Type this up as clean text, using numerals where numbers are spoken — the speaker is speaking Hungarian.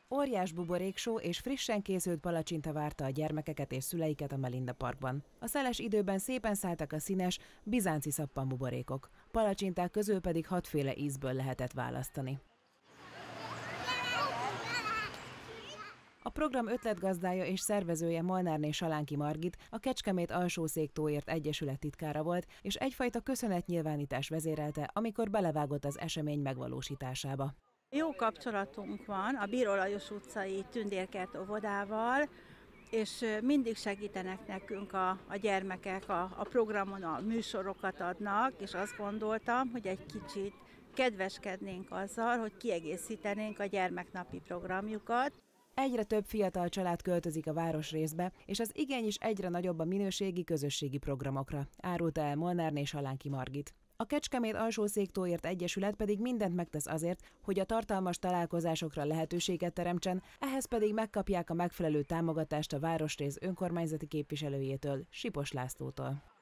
Óriás buboréksó és frissen készült palacsinta várta a gyermekeket és szüleiket a Melinda Parkban. A szeles időben szépen szálltak a színes, bizánci szappanbuborékok. Palacsinták közül pedig 6 féle ízből lehetett választani. A program ötletgazdája és szervezője Molnárné Salánki Margit, a Kecskemét Alsó-Széktóért Egyesület titkára volt, és egyfajta köszönetnyilvánítás vezérelte, amikor belevágott az esemény megvalósításába. Jó kapcsolatunk van a Bíró Lajos utcai Tündérkert óvodával, és mindig segítenek nekünk a gyermekek a programon, a műsorokat adnak, és azt gondoltam, hogy egy kicsit kedveskednénk azzal, hogy kiegészítenénk a gyermeknapi programjukat. Egyre több fiatal család költözik a városrészbe, és az igény is egyre nagyobb a minőségi közösségi programokra, árulta el Molnárné Salánki Margit. A Kecskemét Alsó-Széktóért Egyesület pedig mindent megtesz azért, hogy a tartalmas találkozásokra lehetőséget teremtsen, ehhez pedig megkapják a megfelelő támogatást a városrész önkormányzati képviselőjétől, Sipos Lászlótól.